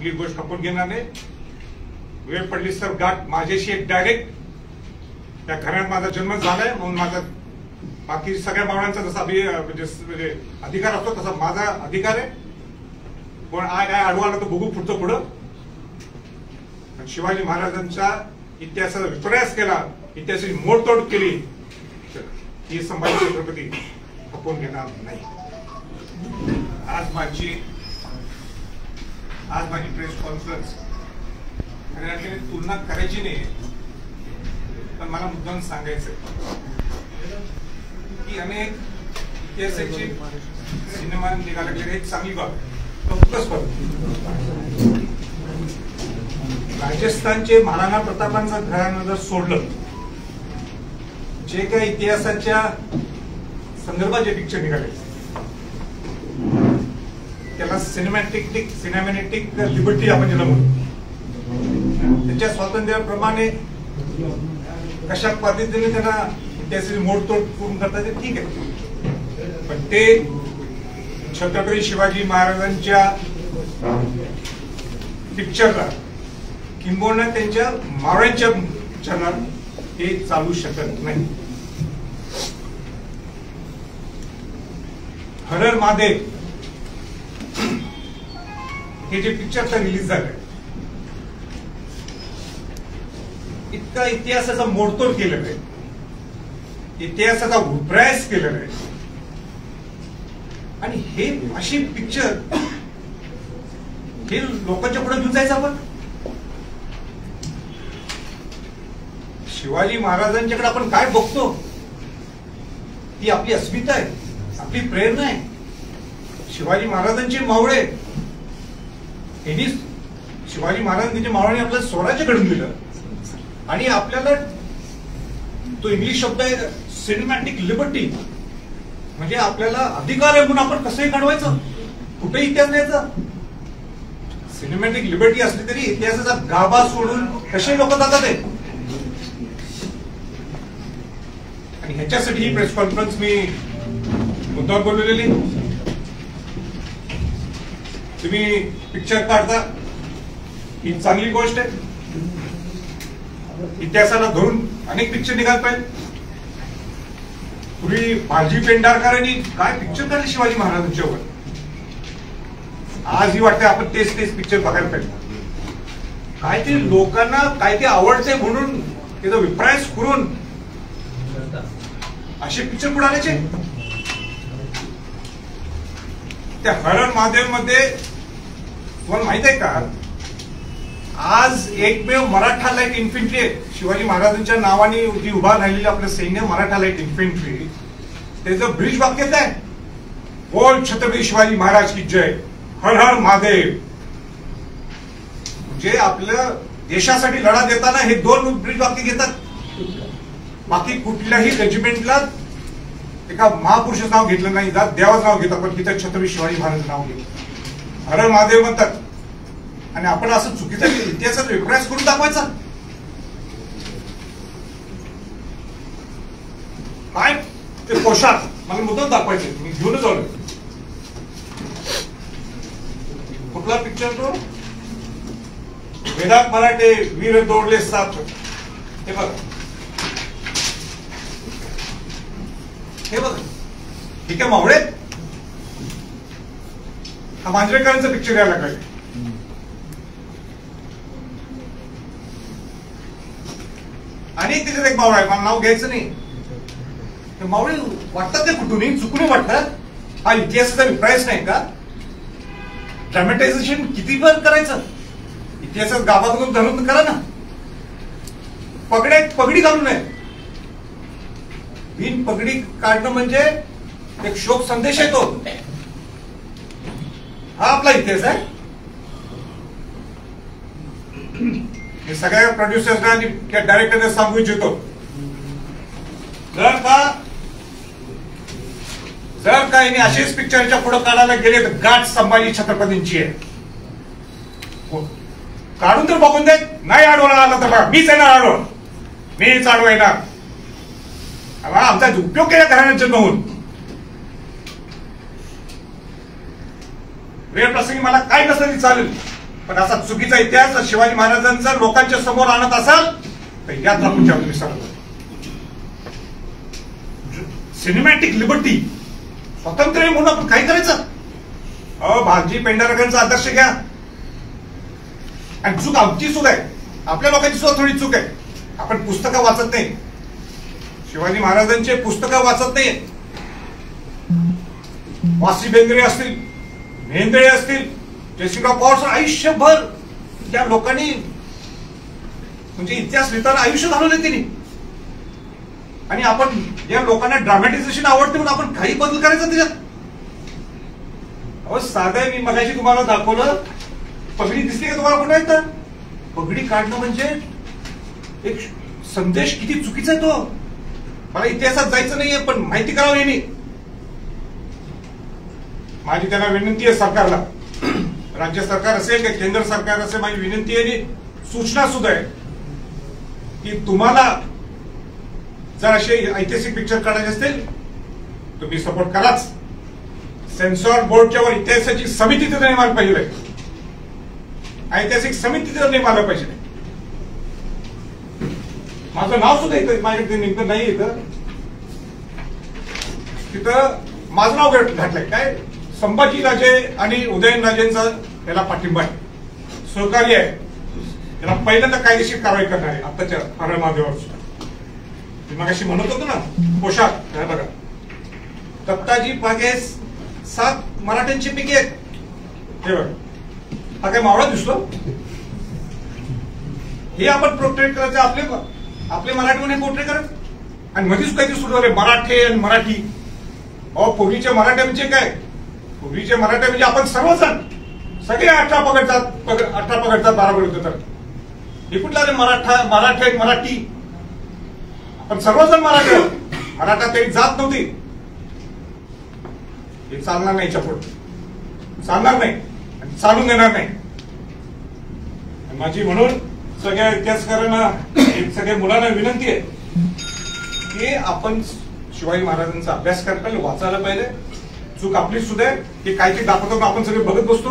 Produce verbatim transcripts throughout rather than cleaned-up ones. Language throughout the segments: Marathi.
कुठली गोष्ट खपून घेणार नाही. वेळ पडलीच तर गाठ माझ्याशी एक डायरेक्ट. त्या घरात माझा जन्म झालाय म्हणून माझा बाकी सगळ्या मावळ्यांचा जसा म्हणजे अधिकार असतो तसा माझा अधिकार आहे. पण आय काय आडवा आला तर बघू पुढचं पुढं. शिवाजी महाराजांच्या इतिहासाचा विपर्यास केला, इतिहासाची मोडतोड केली, ही संभाजी छत्रपती खपवून घेणार नाही. आज माझी आज माझी प्रेस कॉन्फरन्स तुलना करायची नाही, पण मला मुद्दाम सांगायचं की अनेक इतिहासाचे सिनेमा निघाले, एक चांगली बाब कौतुकच करतो. राजस्थानचे महाराणा प्रतापांचं घराणं जर सोडलं, जे काही इतिहासाच्या संदर्भात जे पिक्चर निघाले त्याला सिनेमॅटिक सिनेमॅटिक लिबर्टी आपण ज्याला म्हणतो, त्याच्या स्वातंत्र्याप्रमाणे कशा पद्धतीने त्यांना इतिहासाची मोडतोड करून करता येते ठीक आहे. पण ते छत्रपती शिवाजी महाराजांच्या पिक्चरला किंबहुना त्यांच्या मावळ्यांच्या पिक्चरला हे चालू शकत नाही. हर हर महादेव हे जे पिक्चर रिलीज झालंय, इतका इतिहासाचा मोडतोड केलेला आहे, इतिहासाचा उपरास केलेला आहे. आणि हे अशी पिक्चर हे लोकांच्या पुढे घेऊन जायचं आपण. शिवाजी महाराजांच्याकडे आपण काय बघतो, ती आपली अस्मिता आहे, आपली प्रेरणा आहे. शिवाजी महाराजांचे मावळे यांनी शिवाजी महाराज त्यांच्या मावळ्याने आपल्याला स्वराज्य घडून दिलं. आणि आपल्याला तो इंग्लिश शब्द आहे सिनेमॅटिक लिबर्टी, म्हणजे आपल्याला अधिकार आहे म्हणून आपण कसंही घडवायचं, कुठेही इतिहास द्यायचा. सिनेमॅटिक लिबर्टी असली तरी इतिहासाचा गाभा सोडून कसे लोक जातात आहे. आणि ह्याच्यासाठी ही प्रेस कॉन्फरन्स मी मुद्दाम बोलवलेली. तुम्ही पिक्चर काढता ही चांगली गोष्ट आहे, इतिहासाला धरून अनेक पिक्चर निघाल पाहिजे. पूर्वी बाजी पेंढारकरांनी काय पिक्चर काढले शिवाजी महाराजांच्यावर, आजही वाटतं आपण तेच तेच पिक्चर बघायला पाहिजे. काय ते लोकांना काय ते आवडते म्हणून त्याचा विप्रायस करून असे पिक्चर पुढे आल्याचे. त्या हर हर महादेव मध्ये तुम्हाला माहित आहे का, आज एकमेव मराठा लाईट इन्फंट्री आहे शिवाजी महाराजांच्या नावाने जी उभा राहिलेली आपलं सैन्य मराठा लाईट इन्फंट्री, त्याचं ब्रिज वाक्यच आहे बोल छत्रपती शिवाजी महाराज की जय, हर हर महादेव. म्हणजे आपल्या देशासाठी लढा देताना हे दोन ब्रिज वाक्य घेतात. बाकी कुठल्याही रेजिमेंटला एका महापुरुषाचं नाव घेतलं नाही जात, देवाचं नाव घेतात, पण तिथं छत्रपती शिवाजी महाराजांचं नाव घेतात, हर हर महादेव म्हणतात. आणि आपण असं चुकीचा इतिहासाचा विपर्यास करून दाखवायचा काय. ते पोशाख मला मुद्दाम दाखवायचे, मी घेऊनच आलो. कुठला पिक्चर तो, वेदांत मराठे वीर दौडले साथ. हे बघा हे बघा ठीक आहे मावळे, हा मांजरेकरांचा पिक्चर यायला काय. आणि त्याच्यात एक मावळा आहे, मला नाव घ्यायचं नाही. ते मावळे वाटतात ते कुठूनही चुकून वाटतात. हा इतिहासाचा विप्रायस नाही का. ड्रॅमेटायझेशन किती वर करायचं, इतिहासात गाभा करून धरून करा ना. पगडे पगडी घालू नये, बिन पगडी काढणं म्हणजे एक शोक संदेश येतो. हा आपला इतिहास आहे. हे सगळ्या प्रोड्युसर्सना आणि डायरेक्टरना सांगू इच्छितो, जर का जर का यांनी असेच पिक्चरच्या पुढे काढायला गेले तर गाठ संभाजी छत्रपतींची आहे. काढून तर बघून दे, नाही अडवला आला तर बघा मीच येणार अडवण, मीच अडवा येणार. आमचा उपयोग केला घराण्यात जन्म होऊन. वेळ प्रसंगी मला काय नसलं तरी चालेल, पण असा चुकीचा इतिहास शिवाजी महाराजांचा लोकांच्या समोर आणत असाल तर यात आपण ठेवा तुम्ही सर्व. सिनेमॅटिक लिबर्टी, स्वातंत्र्य म्हणून आपण काय करायचं? अ भालजी पेंढारकरांचा आदर्श घ्या. आणि चूक आमची सुद्धा आहे, आपल्या लोकांची सुद्धा थोडी चूक आहे. आपण पुस्तकं वाचत नाही, शिवाजी महाराजांचे पुस्तकं वाचत नाही. वासी बेंद्रे असतील, मेंदळे असतील, जयसिंगराव पवार, आयुष्यभर त्या लोकांनी म्हणजे इतिहास लिहिताना आयुष्य घालवले त्यांनी. आणि आपण या लोकांना ड्रामॅटिझेशन आवडते म्हणून आपण काही बदल करायचा त्याच्यात. अहो साधं मी मगाशी तुम्हाला दाखवलं, पगडी दिसते का तुम्हाला कुठे येतं? पगडी काढणं म्हणजे एक संदेश किती चुकीचा आहे तो. मला इतिहासात जायचं नाहीये पण माहिती करावं यांनी. माझी त्यांना विनंती आहे सरकारला, राज्य सरकार असेल किंवा केंद्र सरकार असेल, माझी विनंती आहे आणि सूचना सुद्धा आहे की तुम्हाला जर असे ऐतिहासिक पिक्चर काढायचे असतील तुम्ही सपोर्ट कराच. सेन्सॉर बोर्डच्या वर इतिहासाची समिती तिथे नेमायला पाहिजे, ऐतिहासिक समिती तिथे नेमायला पाहिजे. माझं नाव सुद्धा येतं माझ्याकडे नेमकं नाही येतं तिथं, माझं नाव घातलंय काय, संभाजी राजे आणि उदयनराजेंचा याला पाठिंबा आहे, सहकार्य आहे. त्याला पहिल्यांदा कायदेशीर कारवाई करणार आहे आताच्या हर महादेवावर सुद्धा. मी मगाशी म्हणत होतो ना पोशाख, बघा दत्ताजी पागे सात मराठ्यांची पिके आहेत. हे बघा, हा काय मावळा दिसतो? हे आपण पोर्ट्रेट करायचं, आपले आपले मराठीमध्ये पोर्ट्रेट करायचं. आणि मध्येच काहीतरी सुरू झाले मराठे आणि मराठी. अहो पूर्वीचे मराठे म्हणजे काय, पूर्वीचे मराठे म्हणजे आपण सर्वजण सगळे अठरा पकडतात, अठरा पकडतात, बारा पकडतात. हे कुठला रे मराठा, मराठे मराठी, आपण सर्वजण मराठी. मराठा तरी जात नव्हती. हे चालणार नाही, चपड चालणार नाही, चालून देणार नाही. माझी म्हणून सगळ्या इतिहासकारांना, सगळ्या मुलांना विनंती आहे की आपण शिवाजी महाराजांचा अभ्यास करायला पाहिजे, वाचायला पाहिजे. चूक आपली सुद्धा आहे की काय ते दाखवतो आपण सगळे बघत बसतो.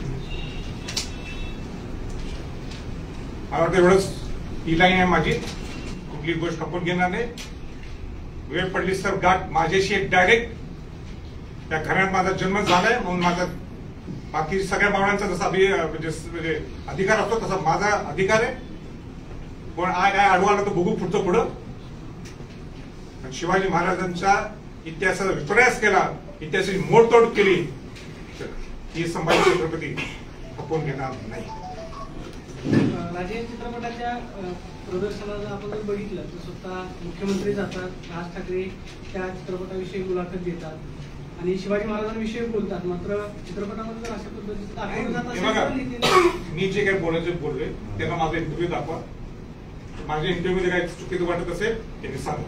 मला वाटतं एवढंच ही लाईन आहे माझी, कुठली गोष्ट आपण घेणार नाही. वेळ पडली तर गाठ माझ्याशी एक डायरेक्ट, त्या घरात माझा जन्म झालाय म्हणून माझा बाकी सगळ्या मावळ्यांचा जसा म्हणजे अधिकार असतो तसा माझा अधिकार आहे. पण आय काय आडवा आला तर बघू पुढचं पुढं. शिवाजी महाराजांच्या इतिहासाचा विपर्यास केला, इतिहासाची मोडतोड केली, ही संभाजी छत्रपती खपवून घेणार नाही. राजे चित्रपटाच्या प्रदर्शनाला आपण जर बघितलं तर स्वतः मुख्यमंत्री जातात, राज ठाकरे त्या चित्रपटाविषयी मुलाखत देतात आणि शिवाजी महाराजांविषयी बोलतात. मात्र चित्रपटामध्ये जर अशा पद्धतीचं दाखवलं जात असेल, मी जे काही बोलायचं बोललोय त्यांना माझा इंटरव्ह्यू दाखवा. माझ्या इंटरव्ह्यू मध्ये काही चुकीचं वाटत असेल त्यांनी सांगा.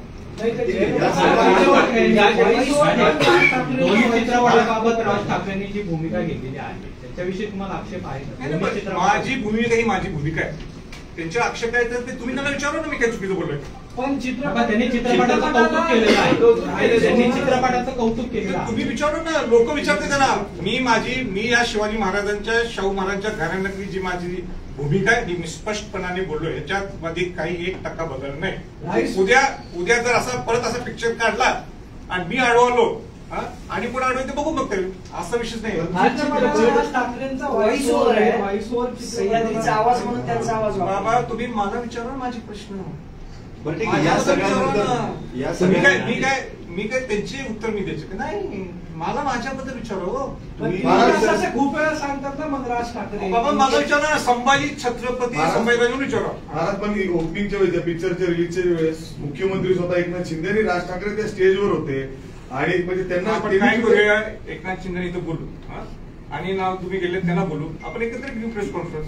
चित्रपटाबाबत राज ठाकरेंनी जी भूमिका घेतलेली आहे त्याच्याविषयी तुम्हाला आक्षेप आहे? माझी भूमिका ही माझी भूमिका आहे, त्यांच्या आक्षेप आहे तर ते तुम्ही त्यांना विचारा ना मी काय चुकीचं बोललोय. पण चित्रपट त्यांनी चित्रपटाचं कौतुक केलेलं आहे, त्यांनी चित्रपटाचं कौतुक केलेलं आहे. तुम्ही विचारू ना, लोक विचारते त्यांना. मी माझी मी या शिवाजी महाराजांच्या, शाहू महाराजांच्या घराण्यातली जी माझी भूमिका आहे ती मी स्पष्टपणाने बोललो. याच्यात मध्ये काही एक टक्का बदल नाही. उद्या उद्या जर असा परत असा पिक्चर काढला आणि मी अडवलो आणि पुढे अडवलं ते बघू मग, असा विषयच नाही. ठाकरेंचा व्हॉइस ओव्हर आहे, व्हॉइस ओव्हर सह्याद्रीचा आवाज म्हणून त्यांचा आवाज. बाबा तुम्ही मला विचारा माझे प्रश्न. बरं ठीक आहे, या सगळ्यानंतर या मी काय मी काय मी काय त्यांचे उत्तर मी द्यायचे नाही, मला माझ्याबद्दल विचारा. खूप वेळा सांगतात ना मग राज ठाकरे. बाबा मला विचारा, संभाजी छत्रपती संभाजीराजांना विचारा. महाराज पण ओपनिंगच्या वेळेस, पिक्चरच्या रिलीजच्या वेळेस मुख्यमंत्री स्वतः एकनाथ शिंदे आणि राज ठाकरे त्या स्टेजवर होते आणि म्हणजे त्यांना आपण काय करूया, एकनाथ शिंदे इथं बोलू आणि नाव तुम्ही गेले त्यांना बोलू, आपण एकत्र घेऊ प्रेस कॉन्फरन्स.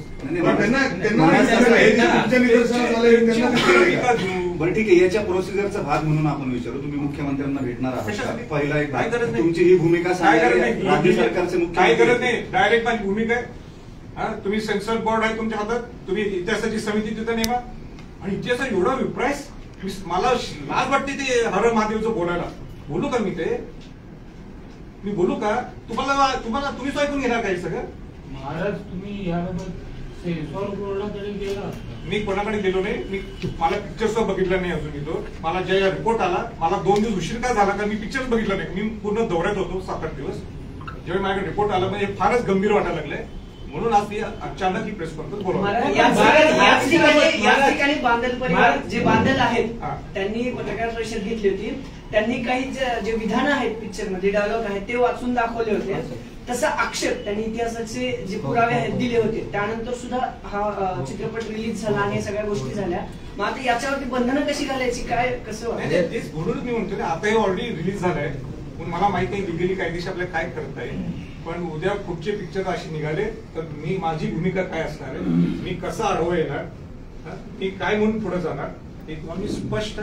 बरं ठीक आहे, याच्या प्रोसिजरचा भाग म्हणून आपण विचारू, तुम्ही मुख्यमंत्र्यांना भेटणार आहात, पहिला एक तुमची ही भूमिका राज्य सरकारचे मुख्य काय करत नाही, डायरेक्ट माझी भूमिका आहे. तुम्ही सेन्सर बोर्ड आहे तुमच्या हातात, तुम्ही इतिहासाची समिती तिथं नेमा. आणि इतिहासात एवढा विप्रायस मला लाज वाटते ते हर महादेवचं बोलायला. बोलू का मी ते, मी बोलू का तुम्हाला तुम्हाला तुम्हीच ऐकून घेणार काही सगळं. महाराज तुम्ही याबाबत सेन्सॉर बोर्डाकडे गेला? मी कोणाकडे गेलो नाही. मी मला पिक्चर सुद्धा बघितला नाही अजून. तो मला जेव्हा रिपोर्ट आला, मला दोन दिवस उशीर का झाला का मी पिक्चर बघितला नाही. मी पूर्ण दौऱ्यात होतो सात आठ दिवस. जेव्हा माझ्याकडे रिपोर्ट आला म्हणजे फारच गंभीर वाटायला लागलंय. म्हणून आज ती अचानक ही प्रेस कॉन्फरन्स बोलवली. याच ठिकाणी याच ठिकाणी बांधल परिवार जे बांधल आहेत हा. त्यांनी पत्रकार परिषद घेतली होती. त्यांनी काही जे जे विधानं आहेत पिक्चर मध्ये, डायलॉग आहेत ते वाचून दाखवले होते. तसा आक्षेप त्यांनी इतिहासाचे जे पुरावे आहेत दिले होते. त्यानंतर सुद्धा हा अ, चित्रपट रिलीज झाला आणि सगळ्या गोष्टी झाल्या. मग आता याच्यावरती बंधनं कशी घालायची, काय कसं नाही, वाटतं? नाही, तेच म्हणूनच मी म्हणतो ना, आता हे ऑलरेडी रिलीज झालंय. पण मला माहित नाही लिगली कायदेशीर आपल्याला काय करता येईल. पण उद्या पुढचे पिक्चर असे निघाले तर मी माझी भूमिका काय असणार आहे, मी कसं आडवं येणार, हा? मी काय म्हणून पुढे जाणार हे तुम्हाला मी स्पष्ट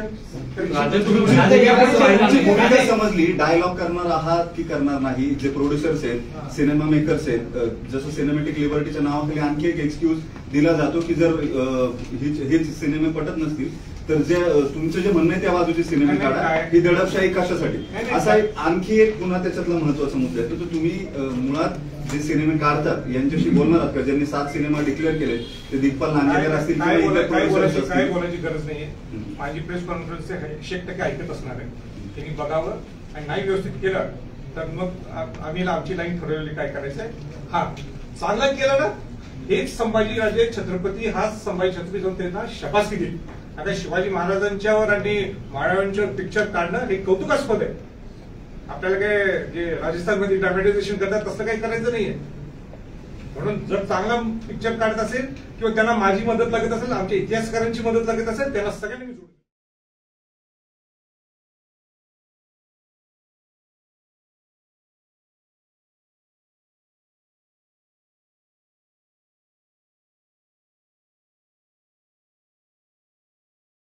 भूमिका समजली. डायलॉग करणार आहात की करणार नाही. जे प्रोड्युसर्स आहेत, सिनेमा मेकर्स आहेत, जसं सिनेमॅटिक लिबर्टीच्या नावाखाली आणखी एक एक्सक्यूज दिला जातो की जर हे सिनेमे पटत नसतील तर जे तुमचं जे म्हणणं आहे त्या बाजूचे सिनेमे काढा. ही दडपशाही कशासाठी, असा एक आणखी एक पुन्हा त्याच्यातला महत्वाचा मुद्दा आहे. तर तुम्ही मुळात जे सिनेमे काढतात यांच्याशी बोलणार आहात का, ज्यांनी सात सिनेमा डिक्लेअर केले ते दिग्पाल नांदेकर असतील किंवा इतर प्रोड्युसर्स असतील? काय बोलायची गरज नाहीये. माझी प्रेस कॉन्फरन्स एकशे एक टक्के ऐकत असणार आहे. त्यांनी बघावं आणि नाही व्यवस्थित केलं तर मग आम्ही आमची लाईन ठरवलेली काय करायचंय. हा चांगलं केलं ना, हेच संभाजीराजे छत्रपती, हाच संभाजी छत्रपती जाऊन त्यांना शबासकी दिली. आता शिवाजी महाराजांच्यावर आणि महाराजांच्यावर पिक्चर काढणं हे कौतुकास्पद आहे. आपल्याला काय जे राजस्थानमध्ये ड्रामॅटायझेशन करतात तसं काही करायचं नाहीये. म्हणून जर चांगला पिक्चर काढत असेल किंवा त्यांना माझी मदत लागत असेल, आमच्या इतिहासकारांची मदत लागत असेल, त्यांना सगळ्यांनी मी जोडतो.